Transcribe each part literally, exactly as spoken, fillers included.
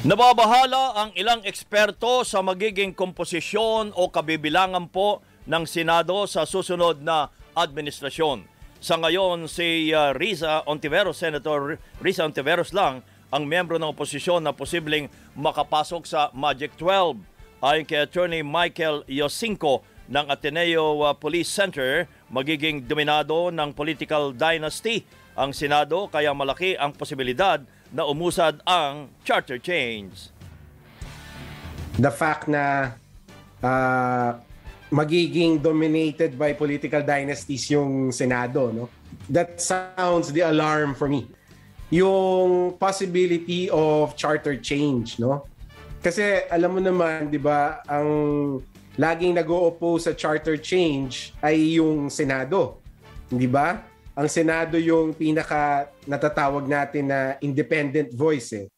Nababahala ang ilang eksperto sa magiging komposisyon o kabibilangan po ng Senado sa susunod na administrasyon. Sa ngayon, si uh, Risa Ontiveros, Senator Risa Ontiveros lang ang miyembro ng oposisyon na posibleng makapasok sa Magic twelve. Ayon kay Attorney Michael Yosinko ng Ateneo uh, Police Center, magiging dominado ng political dynasty ang Senado kaya malaki ang posibilidad na umusad ang charter change. The fact na uh, magiging dominated by political dynasties yung Senado, no? That sounds the alarm for me. Yung possibility of charter change, no? Kasi alam mo naman, 'di ba, ang laging nag-o-oppose sa charter change ay yung Senado, 'di ba? Ang Senado yung pinaka natatawag natin na independent voice eh.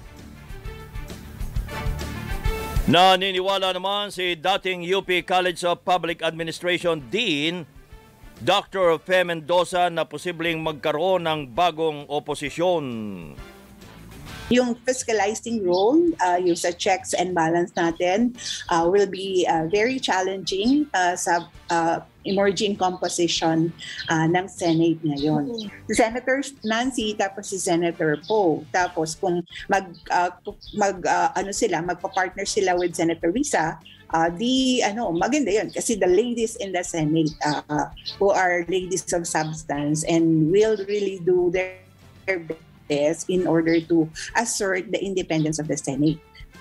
Naniniwala naman si dating U P College of Public Administration Dean Doctor Fe Mendoza na posibleng magkaroon ng bagong oposisyon. Yung fiscalizing role, uh, yung sa checks and balance natin, uh, will be uh, very challenging uh, sa uh, emerging composition uh, ng Senate ngayon. Si Senator Nancy tapos si Senator Poe. Tapos kung mag uh, mag uh, ano sila, magpa-partner sila with Senator Risa, uh, di ano, maganda 'yon kasi the ladies in the Senate uh, who are ladies of substance and will really do their, their best in order to assert the independence of the Senate.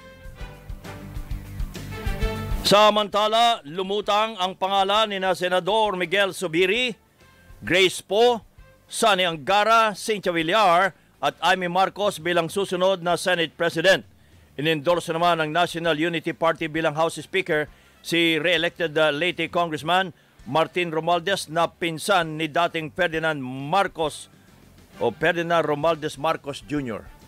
Samantala, lumutang ang pangalan ni na Senador Miguel Zubiri, Grace Poe, Sani Angara, Cynthia Villar at Amy Marcos bilang susunod na Senate President. Inendorso naman ng National Unity Party bilang House Speaker si re-elected uh, Leyte Congressman Martin Romualdez na pinsan ni dating Ferdinand Marcos o Ferdinand Romualdez Marcos Junior